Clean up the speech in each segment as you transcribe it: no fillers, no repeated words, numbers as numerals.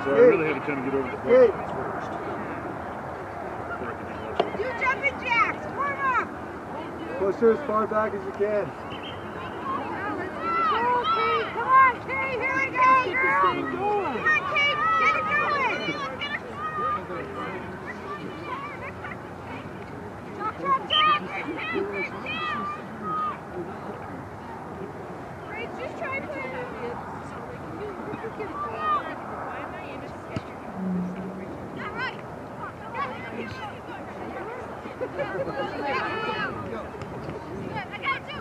So I really had to kind of get over the questions first. Do jumping jacks! Warm up! Push her as far back as you can. Come on, Kate! Here we go, girl! Come on, Kate! Get it going! Chop, chop, chop! Right, just try and play it. Not right! I got you,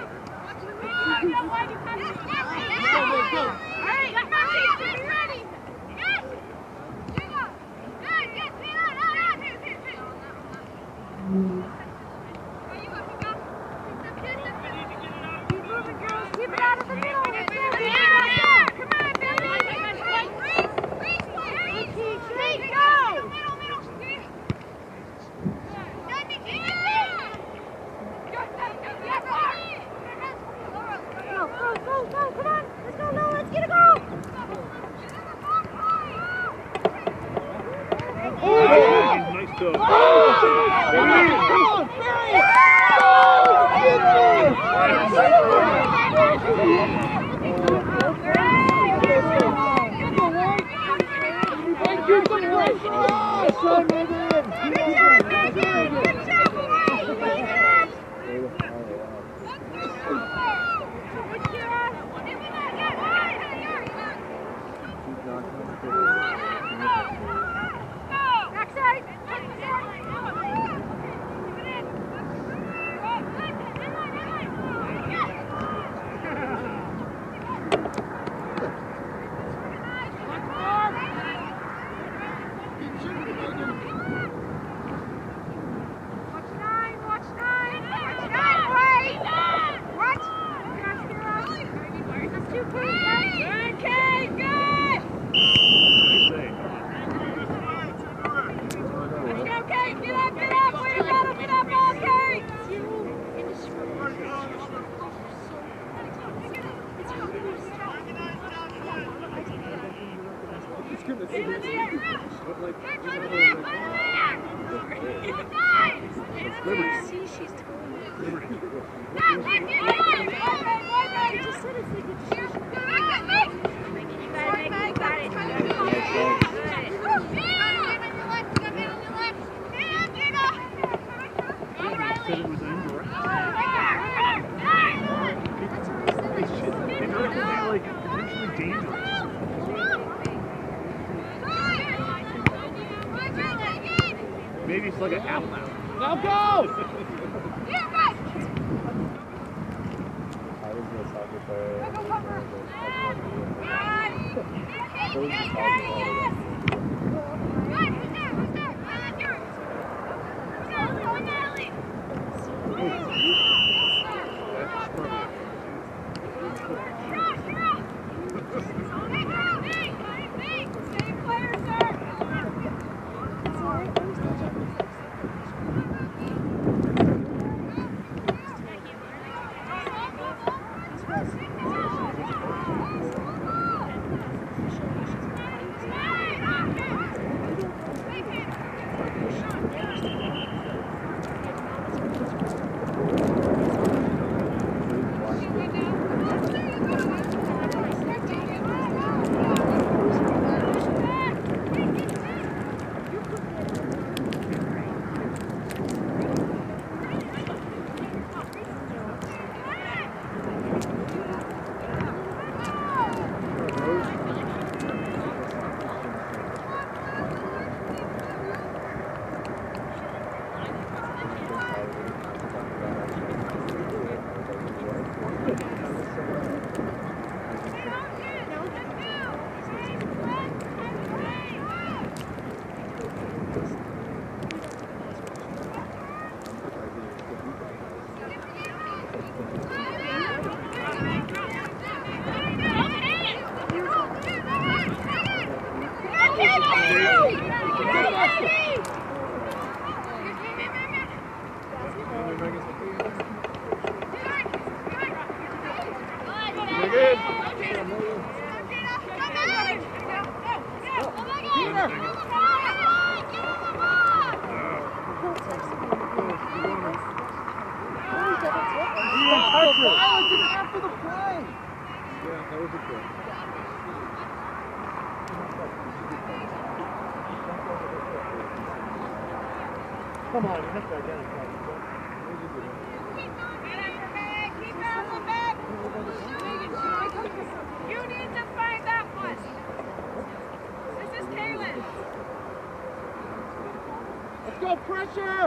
Maybe it's like an apple now. Now go! Good. Come on, you have to identify. You need to find that one. This is Kaylin. Let's go, pressure!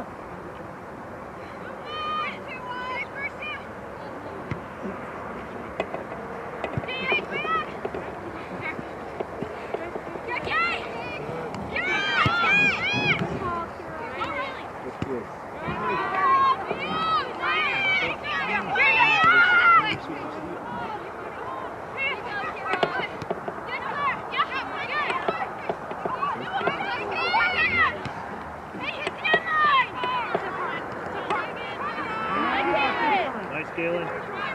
Nice, Galen.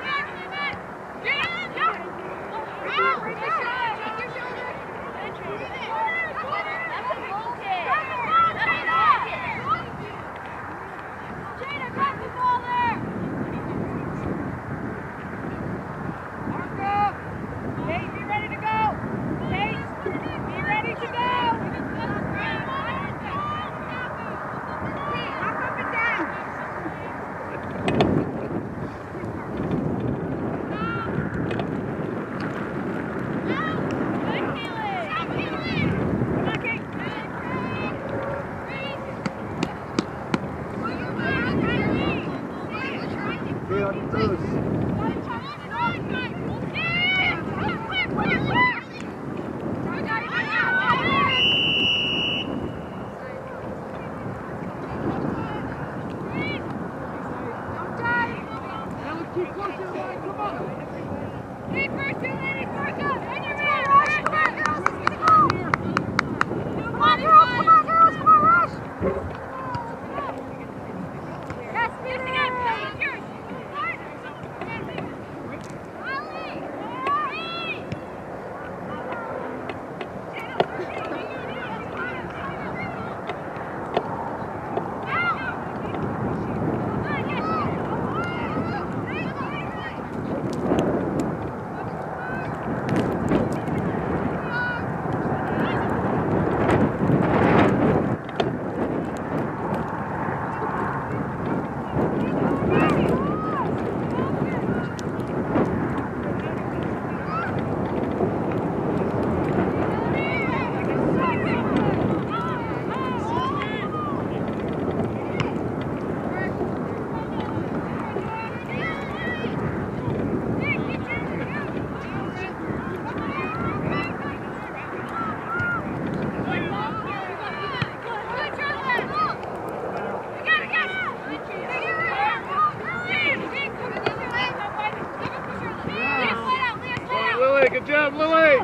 Good job, Lily!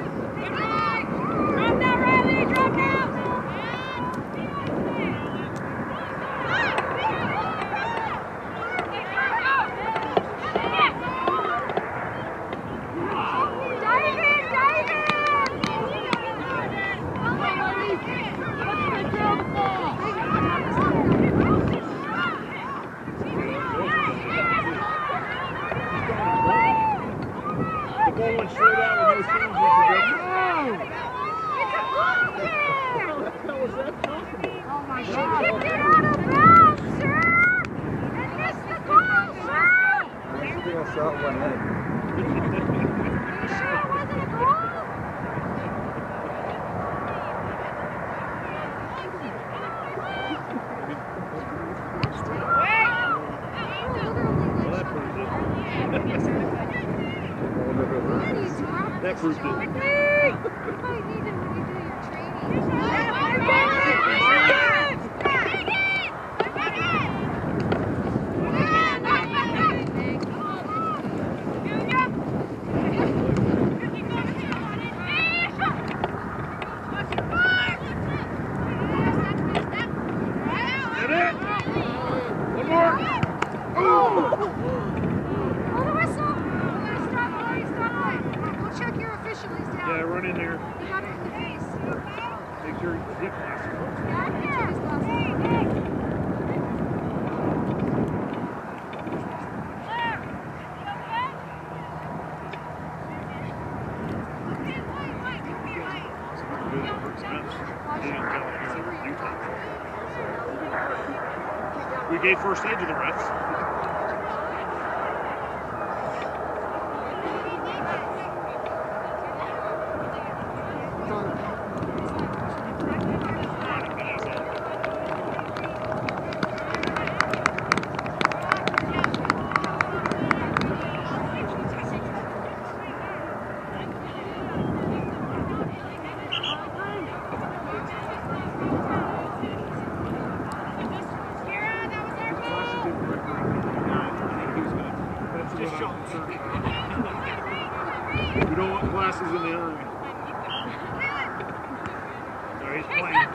Drop that, Riley! Drop that! Going straight out with no shoes. Oh my God. She kicked it out of bounds, sir! And missed the goal, sir! I think I saw it one head. You sure it wasn't a goal? That proves it. You might need it when you do your training. One more. Check your official. He's down. Yeah, run in there. You got it in the face. Make sure the zip lasts. We gave first aid to the refs. We don't want classes in the other. So he's playing.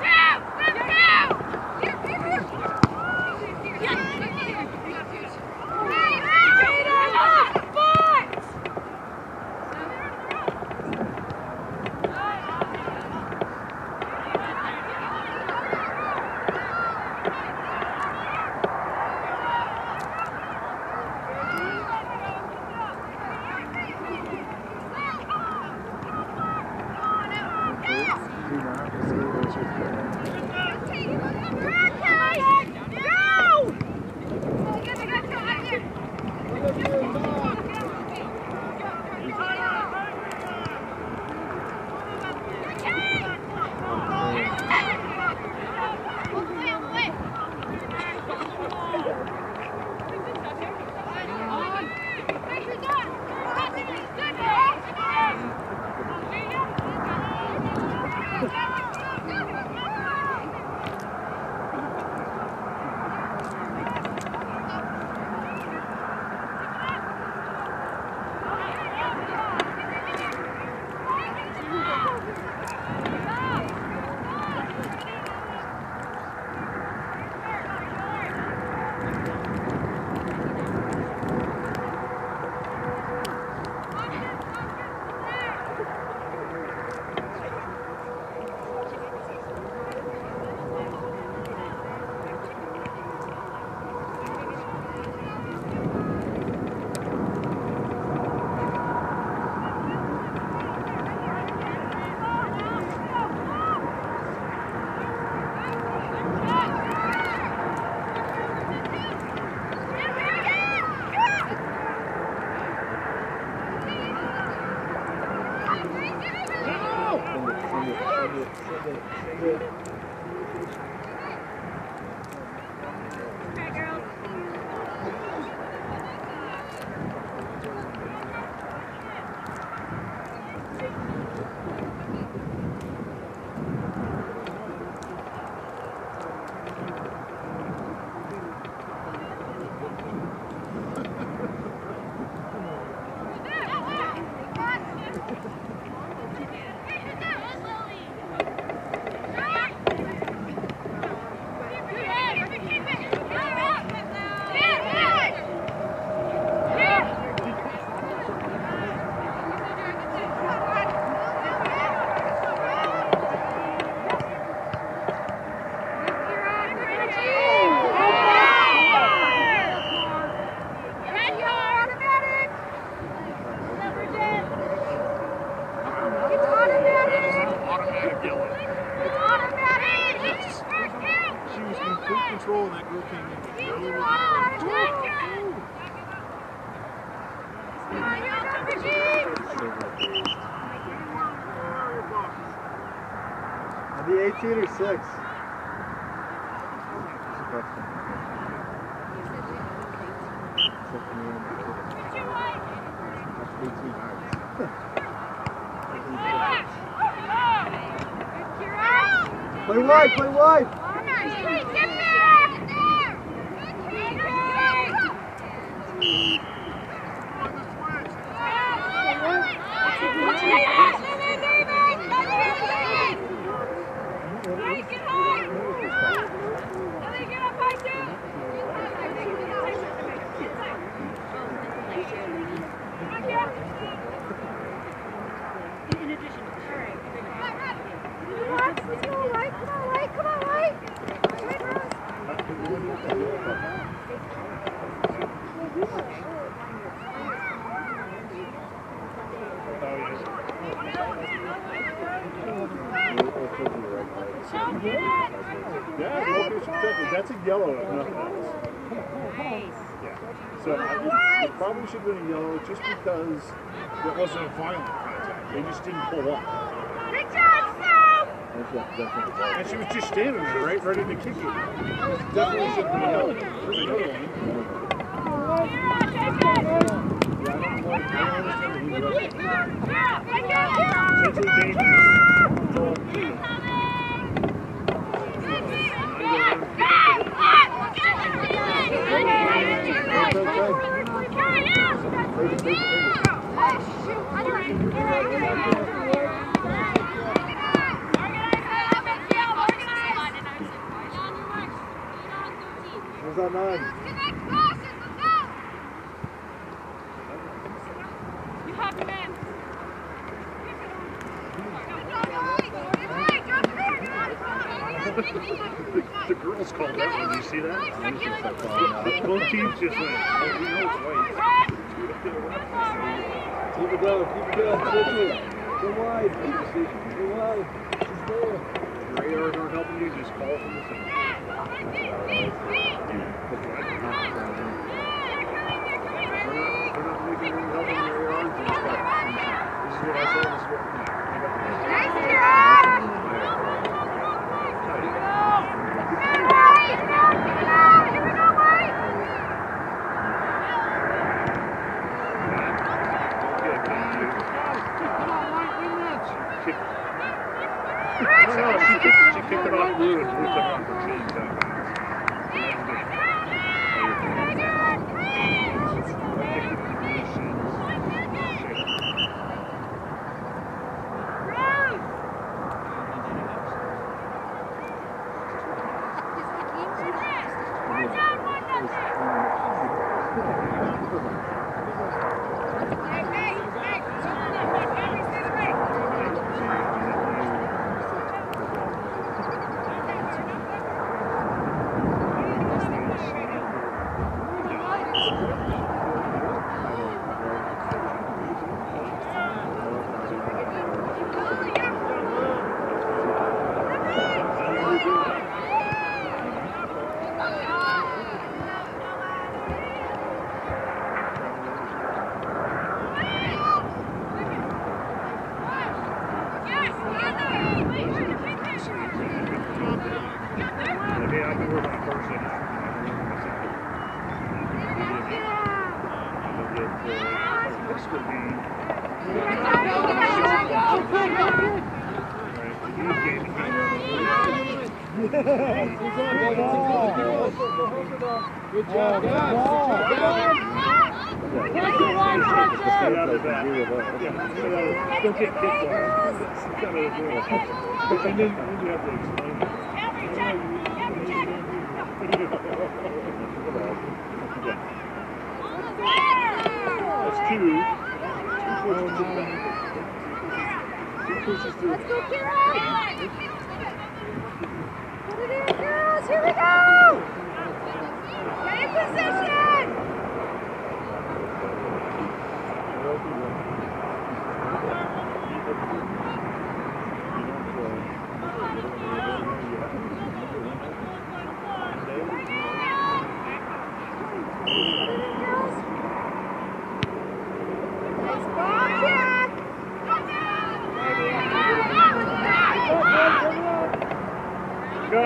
Control and that girl came in. I'll be 18 or 6. Play wide, play wide. In addition, all right. Yeah, location protected. That's a yellow if nothing else. Yeah. So it probably should have been a yellow just because it wasn't a violent contact. They just didn't pull up. Good job, Sam! And she was just standing there, right, ready to kick it. Definitely should have been a yellow. There's another one. Potentially dangerous. Who's on 9? You have the man. The girls called that one. Did you see that? Both teams just went, oh, we know it's white. Keep it going, keep it going. Go wide. Go wide. She's there. If your ARs aren't helping you, just call from the center. They're not making any help on your ARs, just call. This is what I said, this is what Nice job! She kicked it off blue and blue took off her chain. Good job, guys. Stay out of that. Don't get kicked off. And then you have to explain it. That's two. Two pushes through. Let's go, Kira! Put it in, girls! Here we go! Get in position! Nice ball, Kira! Go.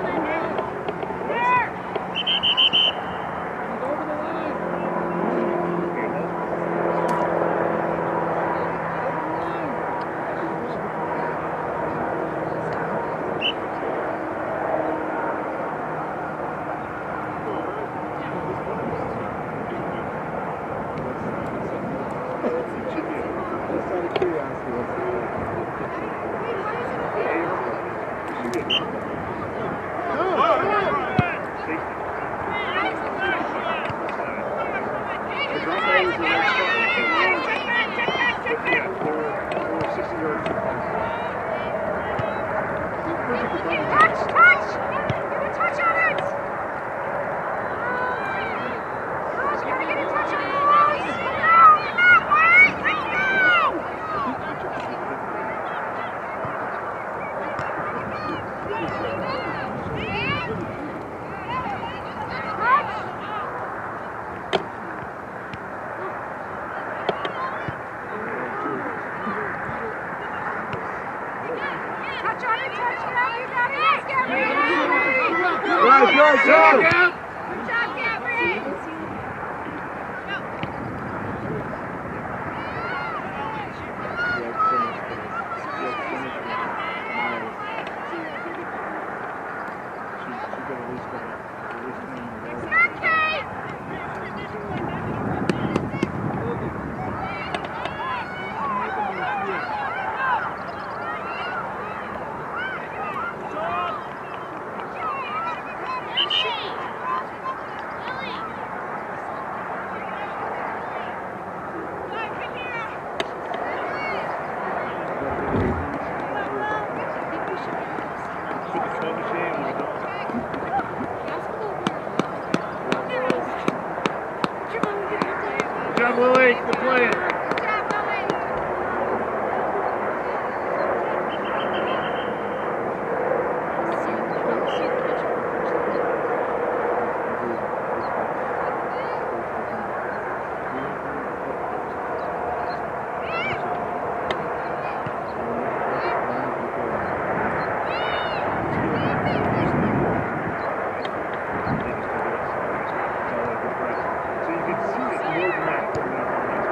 Just out of curiosity, what's the Touch! Touch! Get a touch on it! Go! Good job, Gabby. Good job, Lily. Good play. So you can see it more than that.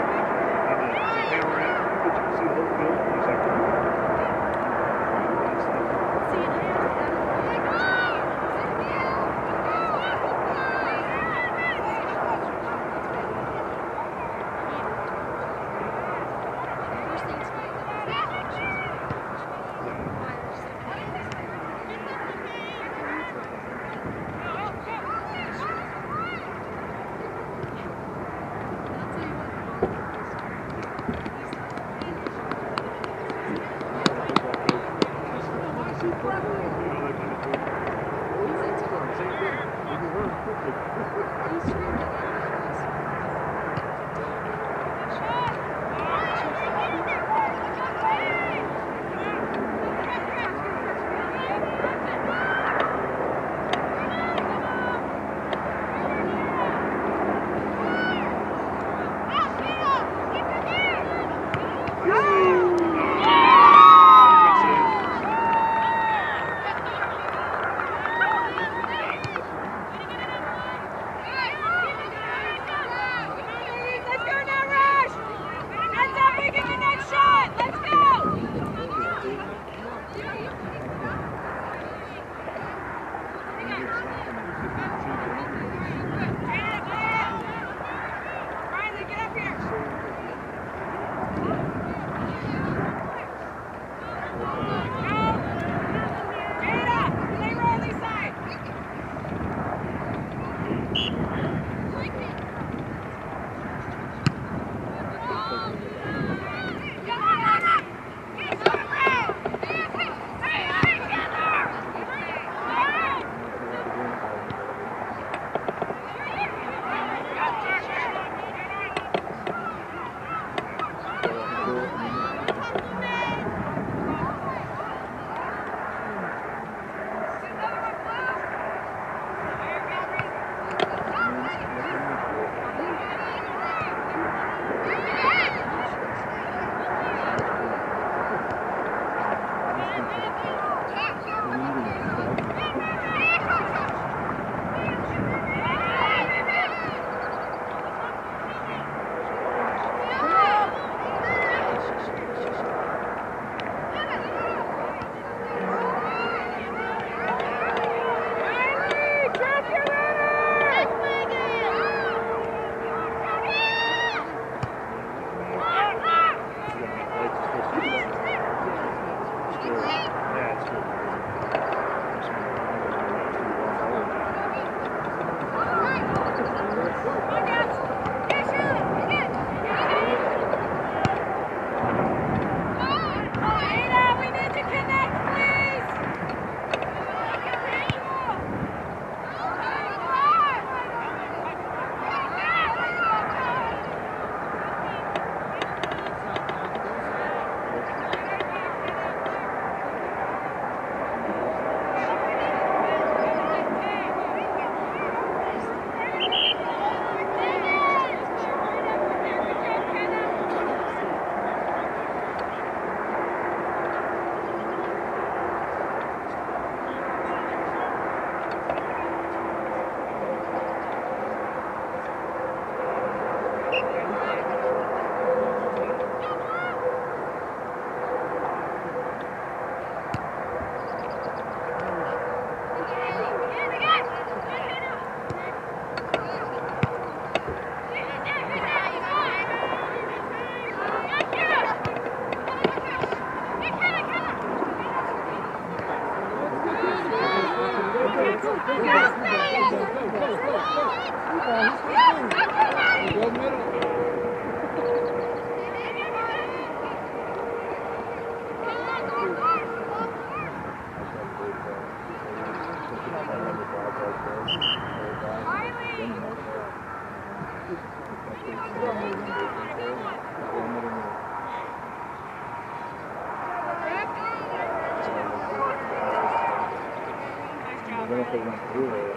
they went through it.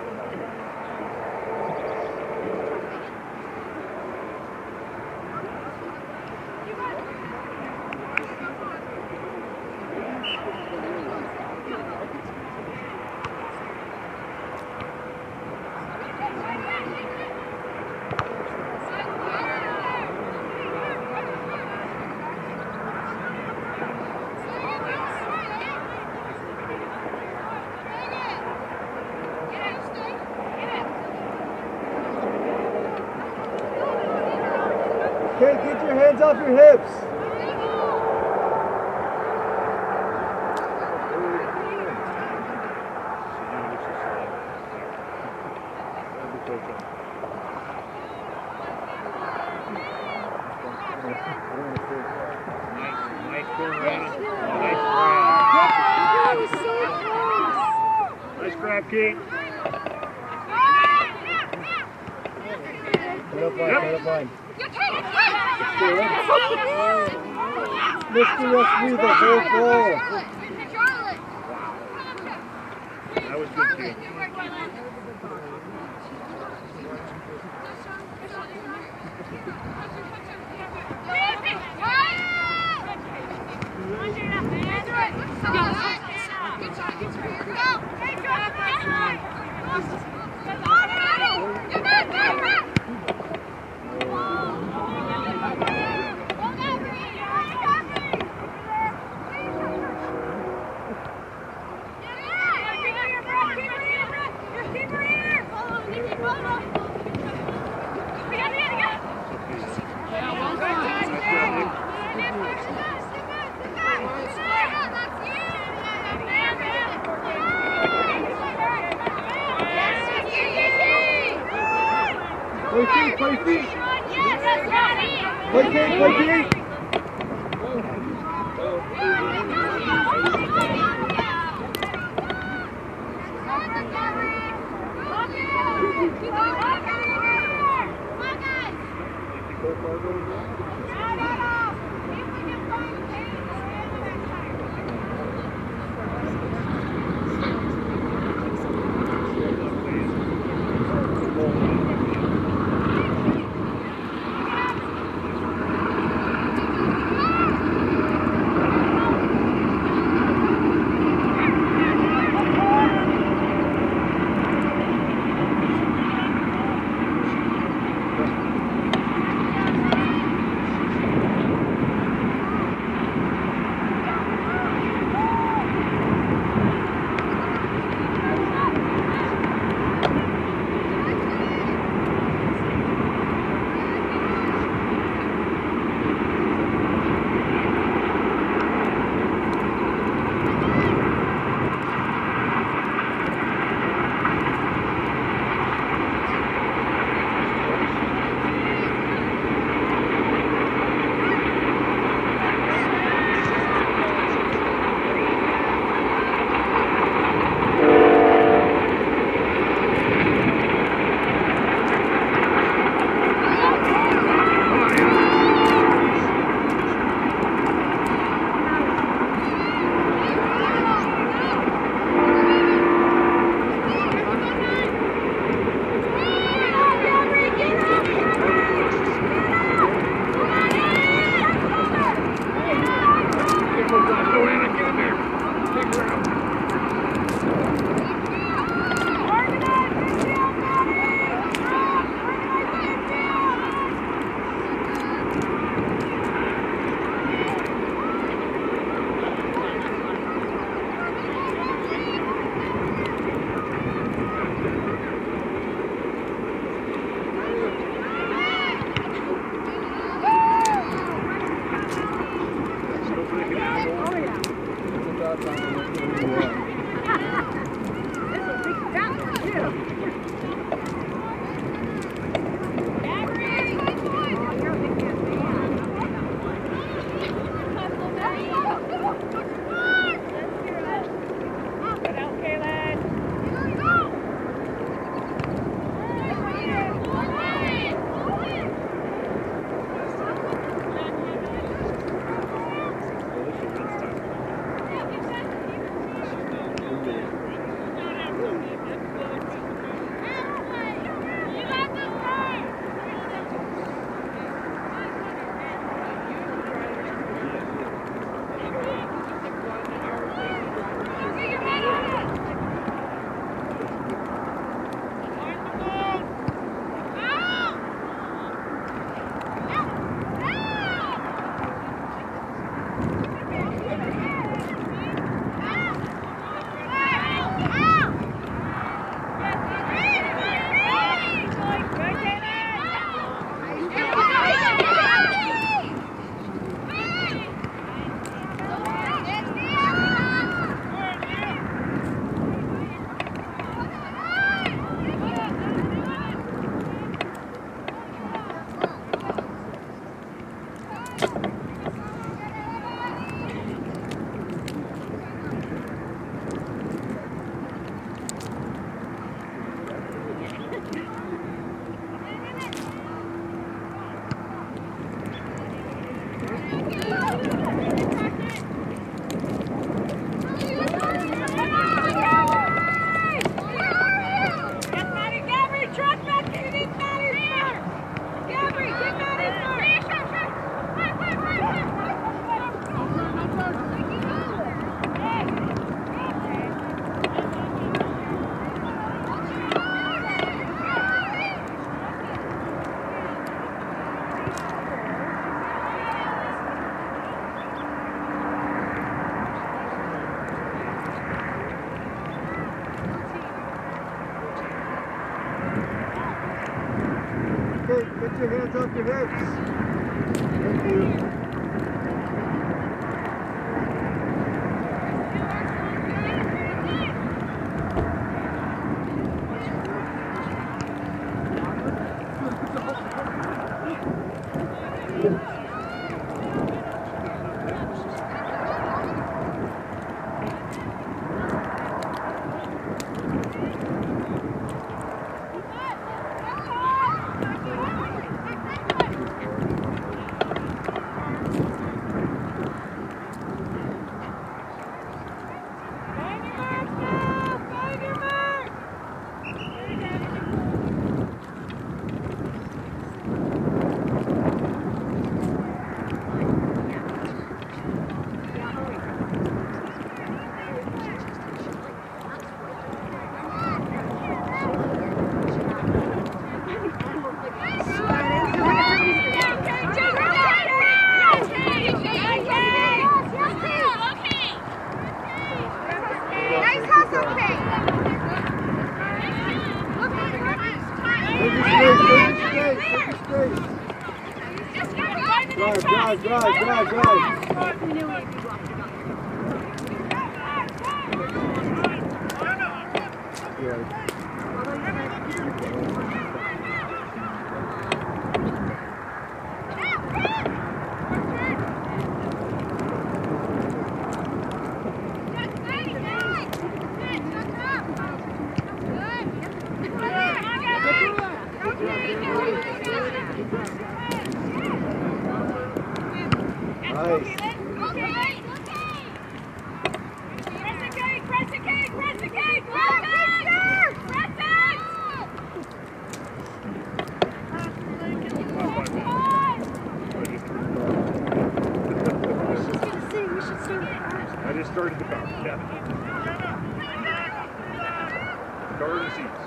Okay, get your hands off your hips. Nice grab, Kate. Put up line, put up line. Mr. Referee, the whole ball. That was good, Kate. Play feet, play feet. Play feet, play feet. Oh, yeah. off your hips. Thank you. I just started the car. Yeah. Car to seats.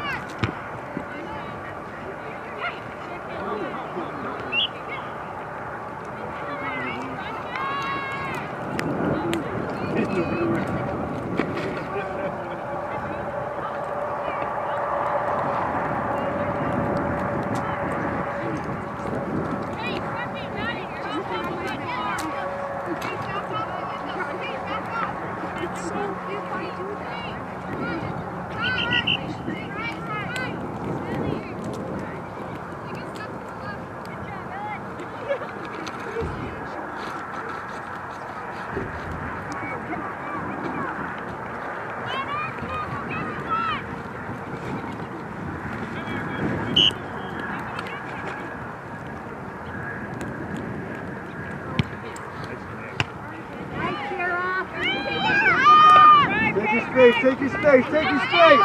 Take your space, take your space.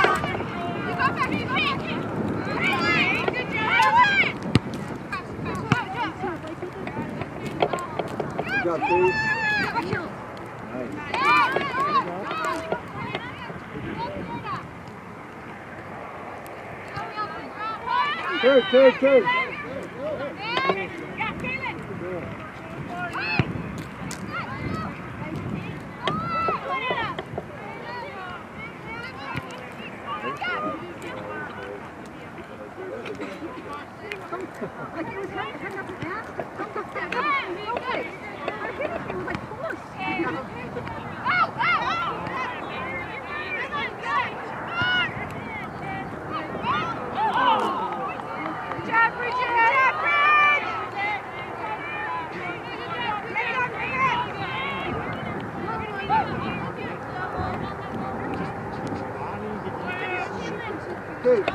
Good job, Steve. Nice. Take. Like it was hung up his ass. Okay. I hit it. It was like force. Good job, Bridget. Good.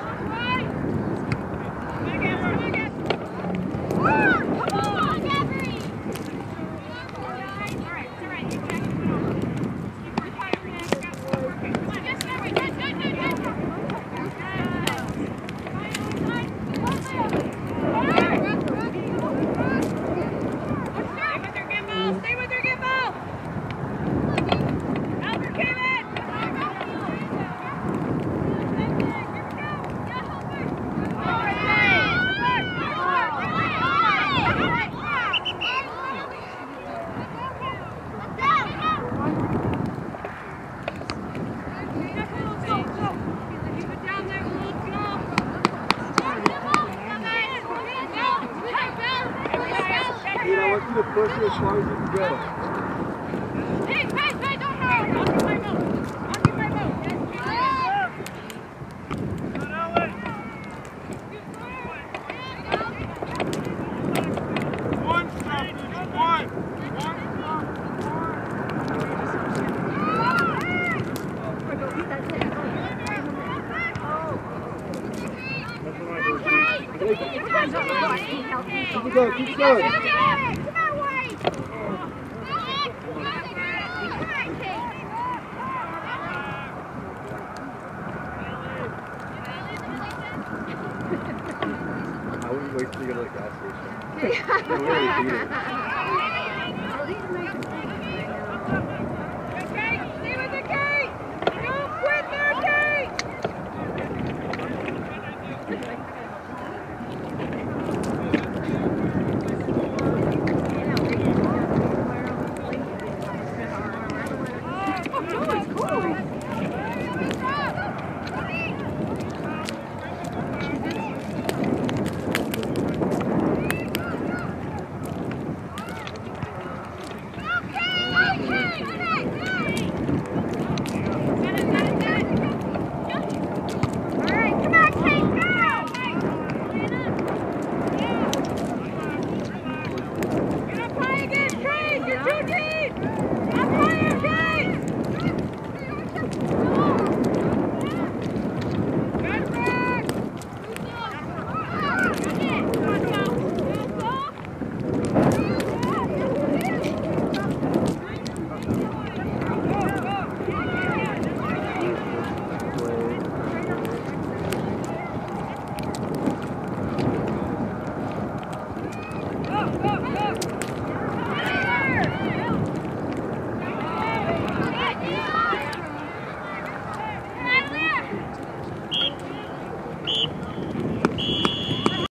far as you can go. Hey, don't hurry. I'll get my vote. One stoppage, one. Keep it going, keep it going. I wouldn't wait till you go to the gas station. You're really beat it. Stay with the gate! Don't quit their gate! Oh, it's cool.